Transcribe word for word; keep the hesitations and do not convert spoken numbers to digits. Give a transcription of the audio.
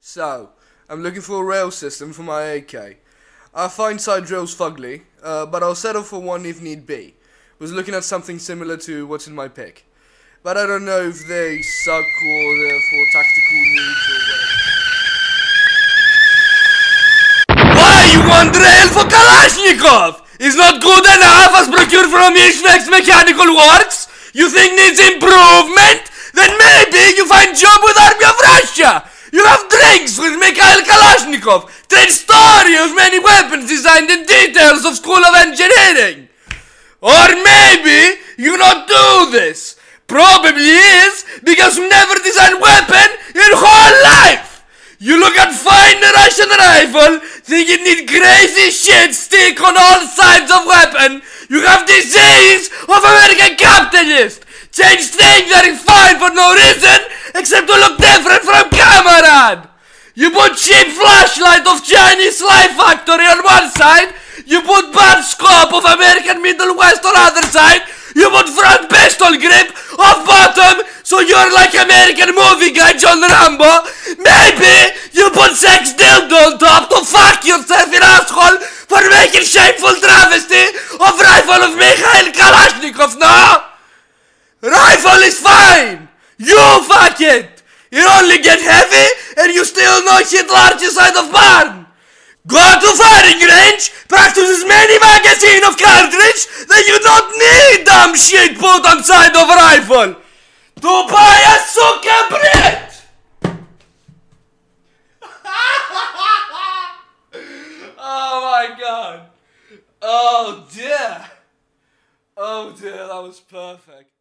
So, I'm looking for a rail system for my A K. I find side rails fugly, uh, but I'll settle for one if need be. Was looking at something similar to what's in my pick. But I don't know if they suck or they're for tactical needs or whatever. Why you want rail for Kalashnikov? Is not good enough as procured from Ishvek's Mechanical Works? You think needs improvement? Then maybe you find job with Army of Russia. You have drinks with Mikhail Kalashnikov. Trade story of many weapons designed in details of School of Engineering. Or maybe you not do this. Probably is because you never designed weapon in whole life. You look at fine Russian rifle, think it need crazy shit stick on all sides of weapon. You have disease of American capitalist. Change things that is fine for no reason except to look different from Cameron. You put cheap flashlight of Chinese life factory on one side. You put bad scope of American Middle West on other side. You put front pistol grip off bottom, so you're like American movie guy John Rambo. Maybe you put sex dildo on top to fuck yourself in asshole for making shameful travesty of rifle of Mikhail Kalashnikov, no? Rifle is fine! You fuck it! You only get heavy and you still no hit large inside of barn! Go to firing range, practice as many magazine of cartridge that you don't need dumb shit put on side of rifle! To buy a suka bread! Oh my god! Oh dear! Oh dear, that was perfect.